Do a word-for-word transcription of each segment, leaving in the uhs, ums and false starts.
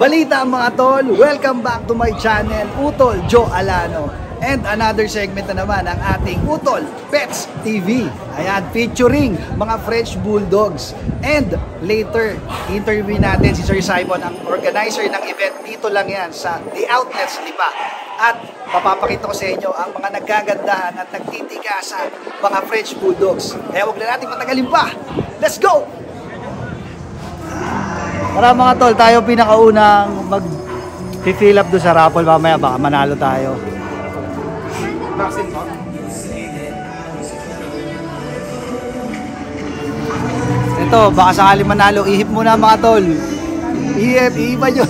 Balita mga tol, welcome back to my channel, Utol Jo Alano. And another segment na naman ang ating Utol Pets T V. Ayan, featuring mga French Bulldogs. And later, interview natin si Sir Simon, ang organizer ng event. Dito lang yan sa The Outlets Lipa. At papapakita ko sa inyo ang mga nagagandahan at nagtitigasan mga French Bulldogs. Kaya huwag na natin patagalin pa. Let's go! Para mga tol, tayo pinakaunang mag-fill up doon sa raffle. Mamaya baka manalo tayo. Ito, baka sakali manalo. Ihip muna mga tol. Ihip, ihipan nyo.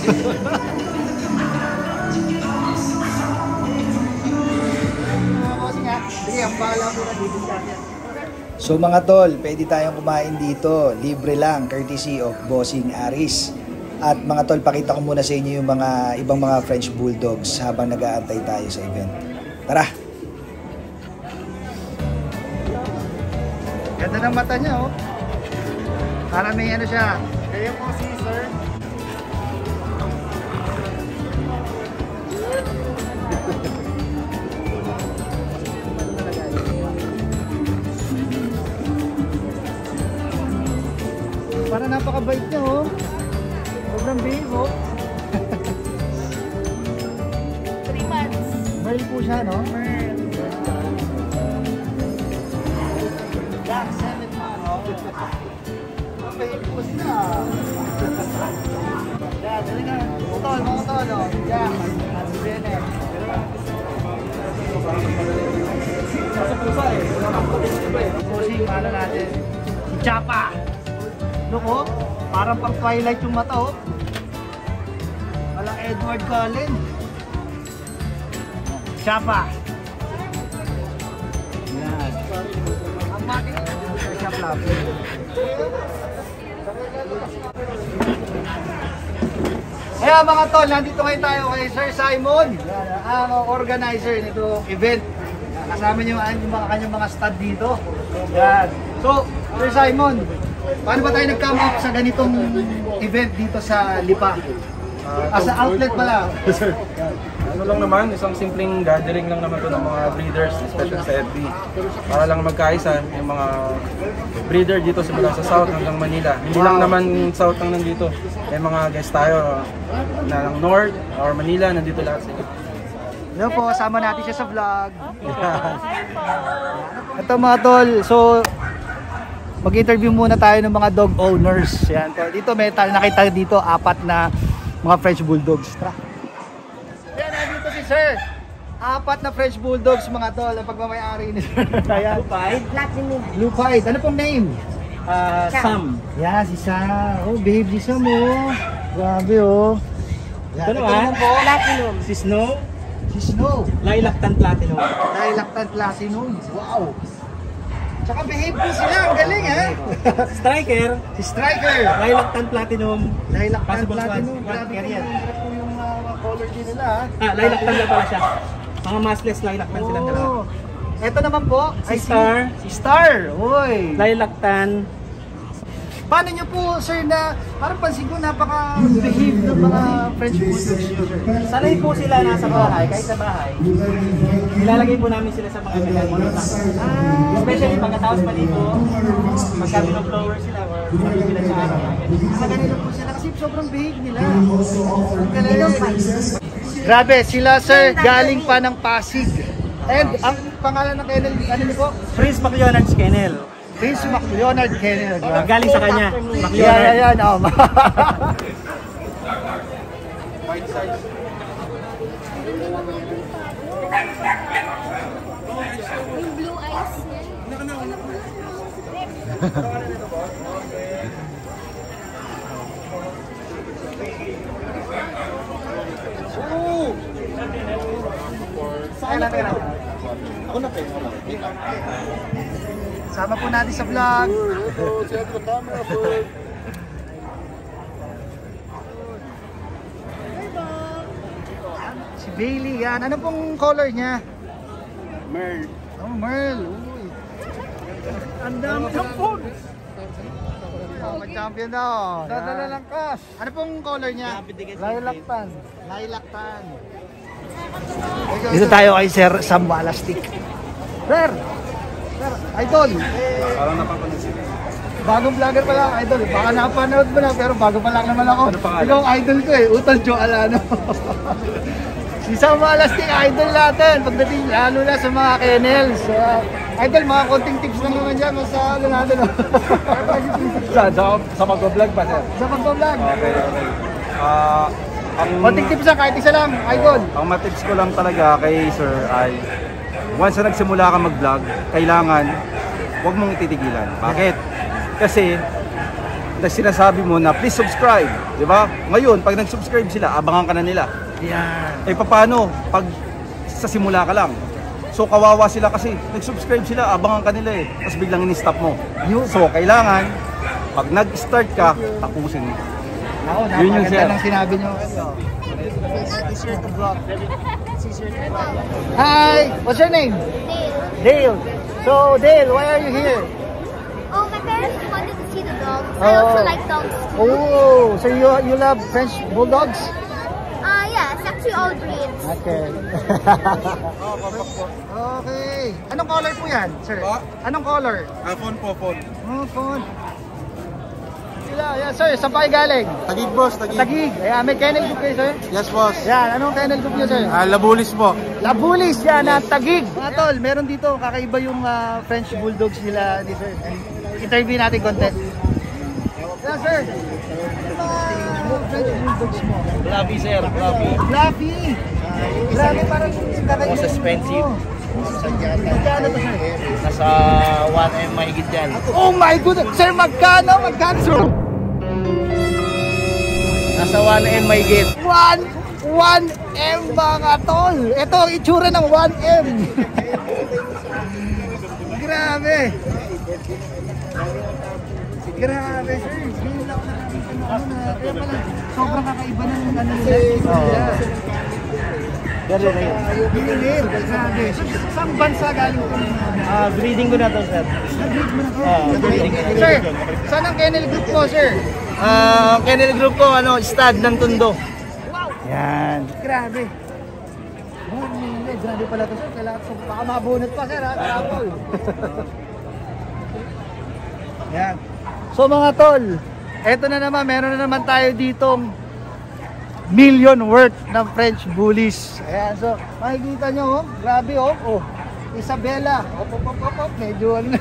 So mga tol, pwede tayong kumain dito. Libre lang, courtesy of Bossing Aris. At mga tol, pakita ko muna sa inyo yung mga ibang mga French Bulldogs habang nag-aantay tayo sa event. Tara! Ganda ng mata niya, oh. Para may ano siya. Kaya po si sir. Para napakabait niya, oh. Sobrang big, oh. three months. Merl po siya, no? Merl. Jack, seven months. Ang bait po sila. Yan, dali ka. Utol, mga utol, oh. Jack, at si Bennett. Nasa pusa, eh. Pusing, paano natin? Si Chapa. Look, oh, parang pang Twilight yung mata, oh. Walang Edward Cullen. Chapa. Yan. Ang mating siya fluffy. Kaya mga tol, nandito ngayon tayo kay Sir Simon, ang organizer nitong event. Kasama niyo yung mga kanyang mga stud dito. Yan. So, Sir Simon, paano ba tayo nag-come up sa ganitong event dito sa Lipa? Uh, As a outlet pala. Sir, ano lang naman, isang simpleng gathering lang naman to ng mga breeders, especially sa F B. Para lang magkaisa yung mga breeder dito simula sa South hanggang Manila. Hindi lang naman South ang nandito. May mga guest tayo na ng North or Manila, nandito lahat sila. Hello po, kasama natin siya sa vlog. Hi po. Ito mga tol, so mag-interview muna tayo ng mga dog owners. Yan, dito may nakita dito apat na mga French Bulldogs. Tara. Yan, nandito si Sir. Apat na French Bulldogs mga tol ang pagmamayari ni Sir. Ayan. Lupite. Platinum. Lupite. Ano pong name? Uh, Sam. Yan, si Sam. Oh, babe, si Sam, oh. Grabe, oh. Yan, ito naman po. Platinum. Si Snow. Si Snow. Lilac-tan Platinum. Lilac-tan Platinum. Wow. Tsaka behave po sila, ang galing, ha? Striker. Si Striker. Lilac-tan Platinum. Lilac-tan Possible Platinum. squad. Grabe po Carrier. yung, grabe po yung uh, color din nila, ha? Ah, lilac-tan na pala siya. Mga maskless lilac-tan Oh. silang dalawa. Ito naman po, Si ay Star. Si Star. Uy. Lilac-tan. Paano nyo po, sir, na parang pansin ko napaka-behave ng mga French Bulldogs nyo, sir? Sanay po sila nasa bahay, kahit sa bahay. Nilalagay po namin sila sa mga mekaniko. Ah, especially pagkatapos palito, pagka binoflower sila or pagbibilan sa araw. Sa ganito po sila kasi sobrang behave nila. Ang galing. Grabe, sila, sir, galing pa ng Pasig. And ang pangalan ng kennel, ano niyo po? Prince McLeonard's Kennel. Prince McLeonard Kennel. Galing sa kanya. Yeah, yeah, yeah, no. White size. Yung blue eyes niya. Saan na pera? Ako na pera. Sama po natin sa vlog. Si Bailey, yan. Ano pong color niya? Merl. Oh, Merl. Uy. Ang dami ng phone. Oh, mag-champion na oh. Dadala ng cash. Ano pong color niya? Lilac tan. Lilac tan. Dito tayo kay Sir Sam Balastik. Sir! Sir, idol! Parang napapanood sila. Bagong vlogger pa lang, idol. Baka napanood mo na, pero bago pa lang naman ako. Ano pangalan? Ikaw idol ko eh, Utol Jo Alano. Si Sam Balastik, idol natin. Pagdating lalo na sa mga kennels. Uh, idol, mga konting tips lang naman dyan. Sa ano natin. Sa, sa, sa mag-vlog ba, sir? Sa pag-vlog. Okay, okay. Ah... Ang, konting tips lang, kahit isa lang, idol. Ang matips ko lang talaga kay sir ay once na nagsimula ka mag-vlog, kailangan huwag mong ititigilan. Bakit? Kasi na sinasabi mo na please subscribe, di ba? Ngayon, pag nag-subscribe sila, abangan ka na nila. Yan. Eh paano pag sa simula ka lang? So kawawa sila kasi nag-subscribe sila, abangan ka nila eh. Tapos biglang in-stop mo. So kailangan pag nag-start ka, tapusin mo. Ako, Yun yung sir. napakaganda ng sinabi nyo. Hi! What's your name? Dale. Dale. So, Dale, why are you here? Oh, my parents wanted to see the dogs. I Oh. also like dogs too. Oh, so you you love French bulldogs? Uh, yeah, it's actually all breeds. Okay. Okay. Anong color po yan, sir? Anong color? Ah, phone po, phone. Oh, phone. Sila, yeah, sir. Saan pa kayo galing? Tagig boss, tagig. Tagig. Ayan, may kennel group kayo, sir? Yes boss. Yan, anong kennel group nyo, sir? Ah, Labulis po. Labulis, yan, na Tagig. Mga tol, meron dito, kakaiba yung ah, French Bulldogs nila ni sir. Interview natin content. Yan, sir. Ano mga French Bulldogs mo? Grabe sir, grabe. Fluffy. Grabe, parang kakaiba. Most expensive. Magkano to, sir? Nasa one M mahigit yan. Oh my goodness! Sir, magkano? Magkano, sir? Nasa one M mahigit. one, one M mga tol! Ito ang itsura ng one M! Grabe! Grabe, sir! Kaya pala, sobrang kakaiba ng ano nila. Very rare. Binilir, grabe. So, saan bansa galing ito? Ah, breeding ko na to sir. Nag-read mo na to? Ah, breeding ko. Sir, saan ang kennel group mo, sir? Ah, ang kennel group ko ano, stud ng Tondo. Wow! Yan. Grabe. Oh, nila. Grabe pala to, sir. Kailangan so, baka mabunot pa, sir. Ha? Raffle. Yan. So mga tol, eto na naman. Meron na naman tayo ditong million worth ng French bullies. Ayan. So, makikita nyo, oh. Grabe, oh. Oh. Isabella. Op, op, op, op, op. Medyo ano.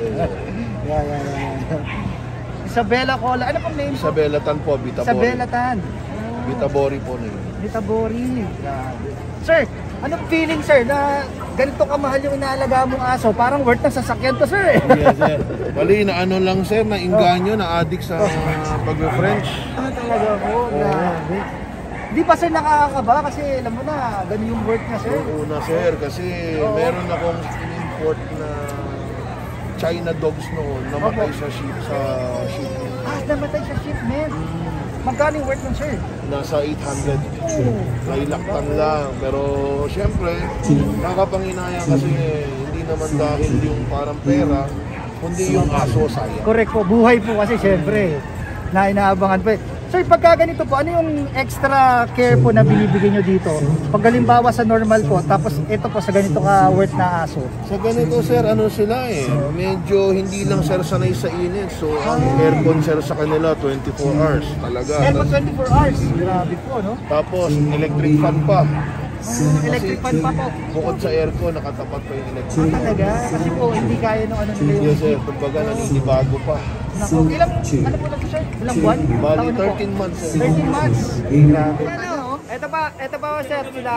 Yan, yan, yan. Isabella Cola. Ano pong name po? Isabella Tan po, Bitabori. Isabella Tan. Bitabori po na yun. Bitabori. Grabe. Sir, anong feeling sir na ganito kamahal yung inaalaga mong aso? Parang worth ng sasakyan to sir eh. Yes, sir. Bali, na ano lang sir, na inganyo, na addict sa pag-French. Ano talaga po? Grabe. Di pa sir nakakaba kasi alam mo na, ganun yung worth niya sir. Una sir, kasi meron akong in-import na China dogs noon, namatay sa ship sa shipment. Ah, namatay sa shipment. Magkano yung worth nun sir? Nasa eight hundred. Nailaktan lang. Pero syempre, nakakapanginaya kasi hindi naman dahil yung parang pera, kundi yung aso sayang. Correct po, buhay po kasi syempre na inaabangan pa eh. Sir, pagka ganito po, ano yung extra care po na binibigay nyo dito? Pag halimbawa sa normal po, tapos ito po sa ganito ka worth na aso. Sa ganito sir, ano sila eh, medyo hindi lang sir sanay sa init. So ang aircon sir sa kanila twenty-four hours talaga. Aircon twenty-four hours. Grabe po, no? Tapos electric fan pa. Oh, electric fan pa po. Bukod sa aircon, nakatapat pa yung electric Ah, fan. talaga? Kasi po, hindi kaya nung ano nila yung... Yes sir, kumbaga naninibago pa. Naku, ilang, ano po na po sir? Ilang buwan? Bali Taon na po? thirteen months sir. thirteen months. Grabe. Ano? Ito pa, ito pa sir, sila...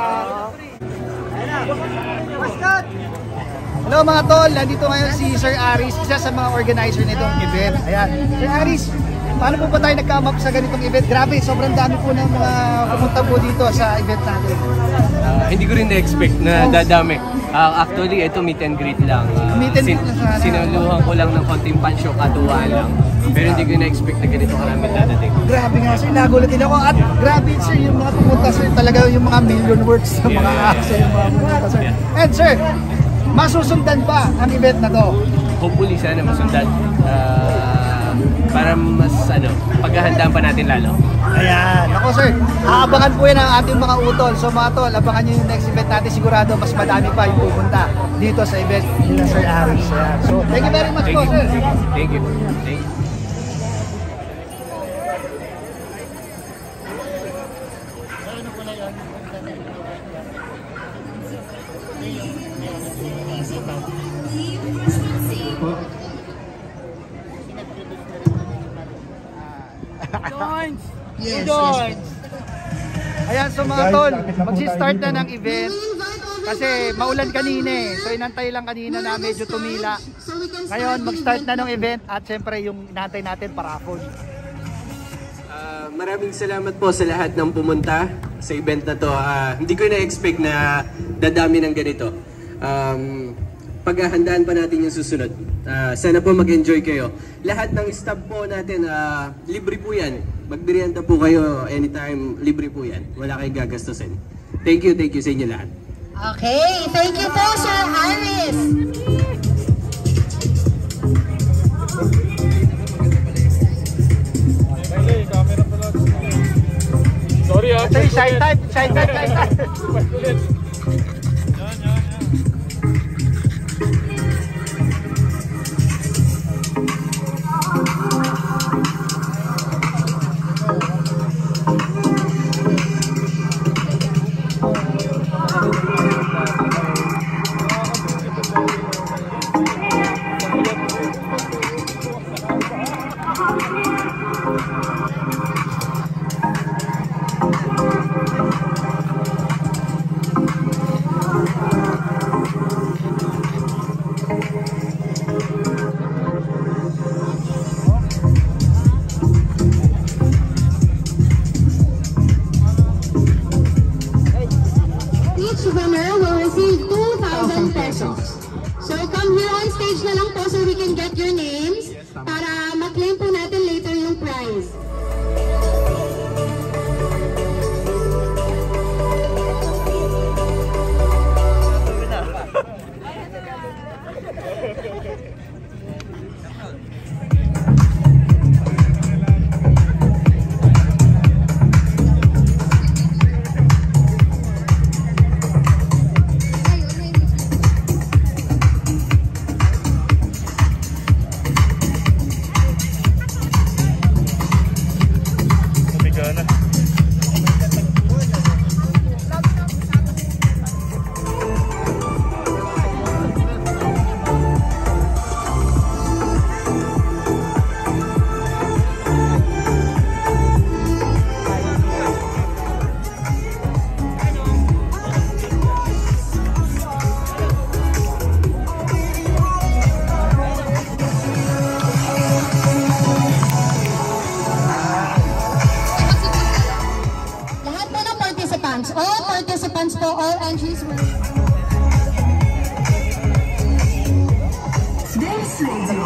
Ayan na. Mascot! Hello mga tol, nandito ngayon si Sir Aris, isa sa mga organizer nitong event. Ayan. Sir Aris, paano po ba tayo nag-come up sa ganitong event? Grabe, sobrang dami po ng mga pumunta po dito sa event natin. Ah, hindi ko rin na-expect na dadami. Ah, actually, ito meet and greet lang. Ah, Meet and greet lang sana. Sinuluhan ko lang ng konting pansyo, katuwaan lang. Pero hindi ko na-expect na ganito karami dadating. Grabe nga sir, nagulat din ako. At grabe sir, yung mga pumunta sir, talaga yung mga million words sa mga aso yung mga pumunta sir. And sir, masusundan pa ang event na to. Hopefully, sana masundan. Ah, para mas ano, paghahandaan pa natin lalo. Ayan. Ako sir, aabangan po yan ang ating mga utol. So mga tol, abangan nyo yung next event natin. Sigurado mas madami pa yung pupunta dito sa event nila Sir Aris. Ayan. So thank you very much Thank po you. sir. Thank you. Thank you. Joins! Yes, Joins! Ayan, so mga tol, magsi-start na ng event. Kasi maulan kanina eh. So inantay lang kanina na medyo tumila. Ngayon, mag-start na ng event at syempre yung inantay natin para Raffle. Uh, maraming salamat po sa lahat ng pumunta sa event na to. Uh, hindi ko na-expect na dadami ng ganito. Um, paghahandaan pa natin yung susunod. Uh, sana po mag-enjoy kayo. Lahat ng staff po natin, uh, libre po yan. Magmerienda po kayo anytime, libre po yan. Wala kayong gagastusin. Thank you, thank you sa inyo lahat. Okay, thank you po, Sir Aris. Sorry ah. Ito yung shy type, shy type, shy type. Each winner will receive two thousand pesos. So come here on stage na lang po so we can get your names para ma-claim po natin later yung prize. All participants po, all entries were... This radio.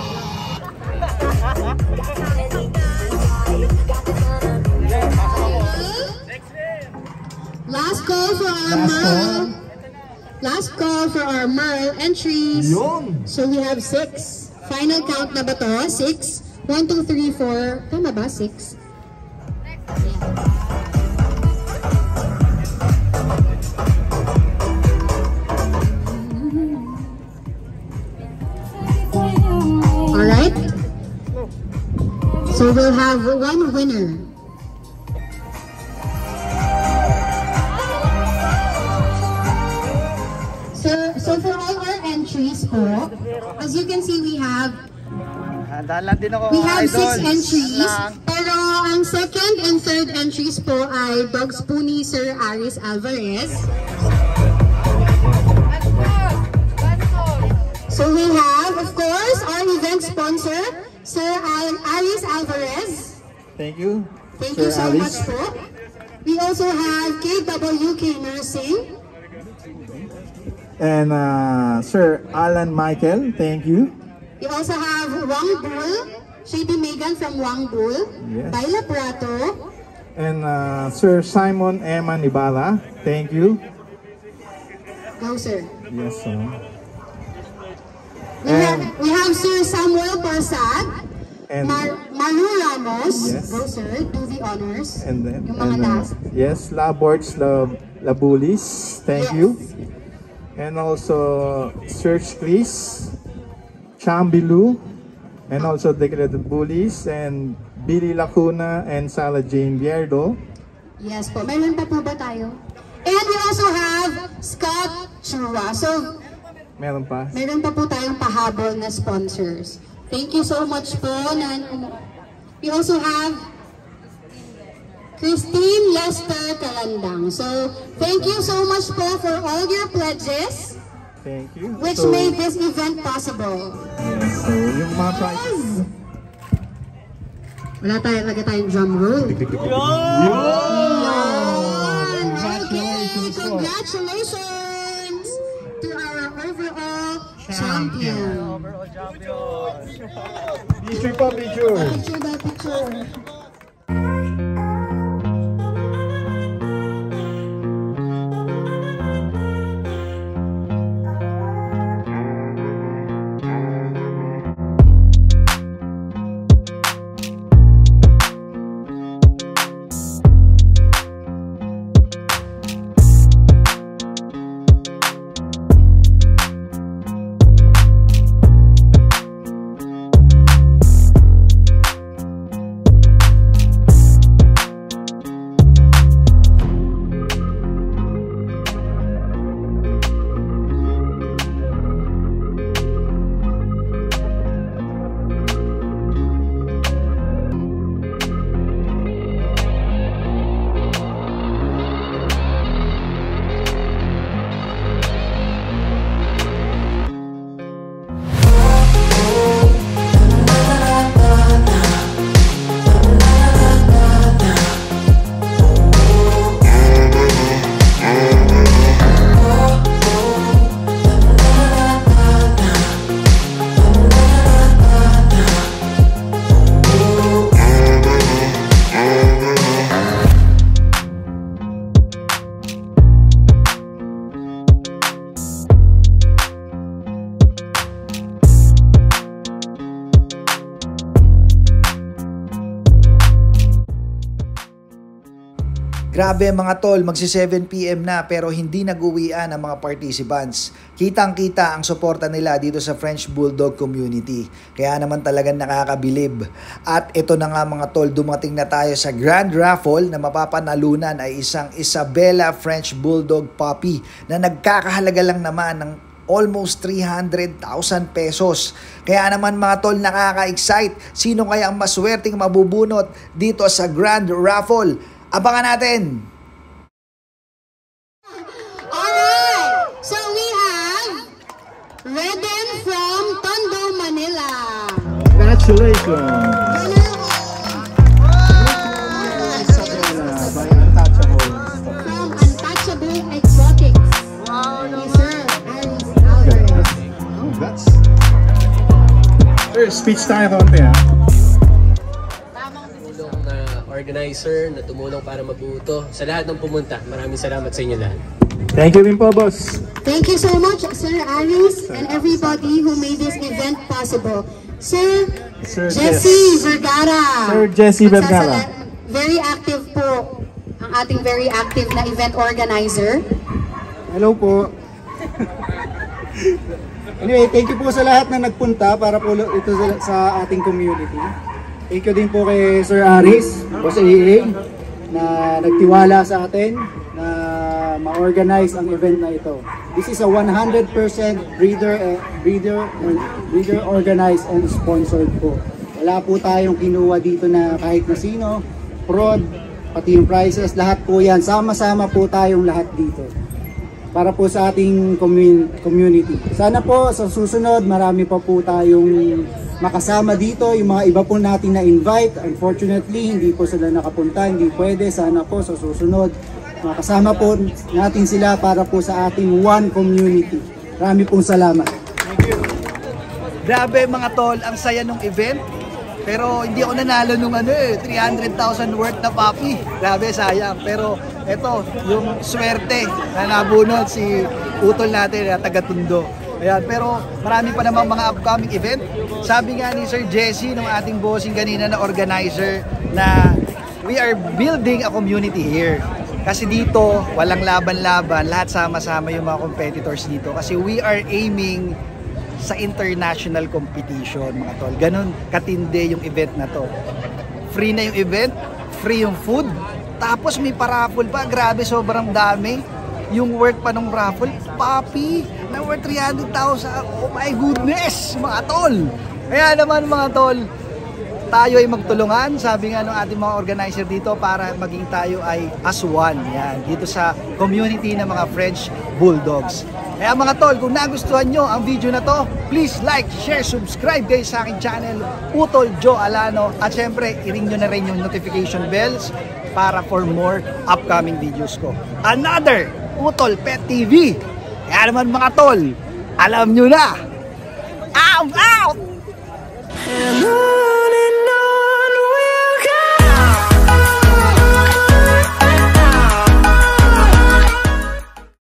Last call for our Merle. Last call for our Merle entries. So we have six. Final count na ba to? Six. One, two, three, four. Tama ba? Six. Alright. So we'll have one winner. So, so for all our entries po, as you can see, we have din ako, we have idol. six entries. Lang. Pero ang second and third entries po ay Dog Spoonie Sir Aris Alvarez. So we have, of course, our event sponsor, Sir Aris Alvarez. Thank you. Thank Sir you so Aris. much po. We also have K W K Nursing. And uh, Sir Alan Michael, thank you. We also have Wang Bull, Shady Megan from Wang Bull, Yes. Baila Prato, And uh, Sir Simon Eman Ibarra, thank you. go sir. Yes, sir. We have, we have Sir Samuel Parsad, And Mar Maru Ramos, yes. go sir, do the honors. And then, Yung mga and, uh, last. yes, Laborts, La, Labulis, thank Yes. you. And also, Search Chris, Chambilu, and also Declared Bullies, and Billy Lacuna, and Sala Jane Bierdo. Yes po. Meron pa po ba tayo? And we also have Scott Chua. So, Meron pa? meron pa po tayong pahabol na sponsors. Thank you so much po. Na, we also have Christine Lester Kalandang. So, thank you so much po for all your pledges. Thank you. Which So, made this event possible. yes, so yung mga prizes. Wala tayo, lagay tayong drum roll. Congratulations po. Congratulations to our overall champion. Picture po, picture. Picture that picture. Grabe mga tol, magsi seven p m na pero hindi nag-uwian ang mga participants. Kitang-kita ang suporta nila dito sa French Bulldog community. Kaya naman talagang nakakabilib. At ito na nga mga tol, dumating na tayo sa Grand Raffle na mapapanalunan ay isang Isabella French Bulldog puppy na nagkakahalaga lang naman ng almost three hundred thousand pesos. Kaya naman mga tol, nakaka-excite. Sino kaya ang maswerteng mabubunot dito sa Grand Raffle? Abangan natin! Alright! So we have Reden from Tondo, Manila. Congratulations! Isabella by Untouchable. From Untouchable Exotics. Wow, yes, sir. Aris Alvarez. Oh, that's... Sir, speech tayo konti ha. Organizer na tumulong para mabuo sa lahat ng pumunta. Maraming salamat sa inyo lahat. Thank you din po, boss. Thank you so much, Sir Aris, and everybody who made this event possible. Sir, Sir Jesse Jess. Vergara. Sir Jesse Vergara. Magsasala- Very active po ang ating very active na event organizer. Hello po. Anyway, thank you po sa lahat na nagpunta para po ito sa ating community. Thank you din po kay Sir Aris, Boss A A, na nagtiwala sa atin na ma-organize ang event na ito. This is a one hundred percent breeder, eh, breeder, breeder organized and sponsored po. Wala po tayong kinuha dito na kahit na sino, prod, pati yung prices, lahat po yan. Sama-sama po tayong lahat dito para po sa ating community. Sana po sa susunod marami pa po tayong makasama dito, yung mga iba po natin na-invite. Unfortunately, hindi po sila nakapunta, hindi pwede. Sana po sa susunod makasama po natin sila para po sa ating one community. Marami pong salamat. Thank you. Grabe mga tol, ang saya nung event. Pero hindi ako nanalo nung ano eh, three hundred thousand worth na puppy. Grabe, sayang. Pero eto, yung swerte na nabunot si Utol natin na taga Tondo. Ayan, pero marami pa namang mga upcoming event. Sabi nga ni Sir Jesse, ng ating bossing kanina na organizer, na we are building a community here. Kasi dito, walang laban-laban, lahat sama-sama yung mga competitors dito. Kasi we are aiming sa international competition, mga tol. Ganun katindi yung event na to. Free na yung event, free yung food, tapos may paraffle pa. Grabe, sobrang dami. Yung worth pa ng raffle, papi, na worth three hundred thousand. Oh my goodness, mga tol. Kaya naman mga tol, tayo ay magtulungan, sabi nga ng ating mga organizer dito, para maging tayo ay as one. Yan, dito sa community ng mga French Bulldogs. Kaya mga tol, kung nagustuhan nyo ang video na to, please like, share, subscribe kayo sa aking channel, Utol Jo Alano. At syempre, i-ring nyo na rin yung notification bells para for more upcoming videos ko. Another Utol Pet T V. Kaya naman mga tol, alam nyo na. I'm out!